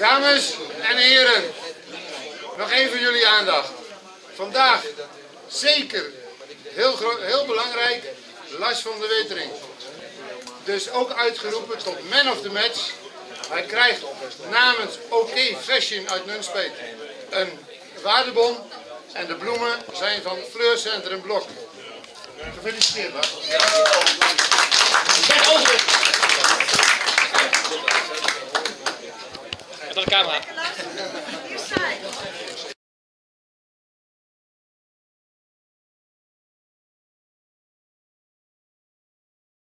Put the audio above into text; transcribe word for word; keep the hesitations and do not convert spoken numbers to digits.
Dames en heren, nog even jullie aandacht. Vandaag zeker heel, heel belangrijk, Lars van der Wetering. Dus ook uitgeroepen tot man of the match. Hij krijgt namens OK Fashion uit Nunspeet een waardebon en de bloemen zijn van Fleurcentrum Blok. Gefeliciteerd, Lars. Naar de camera.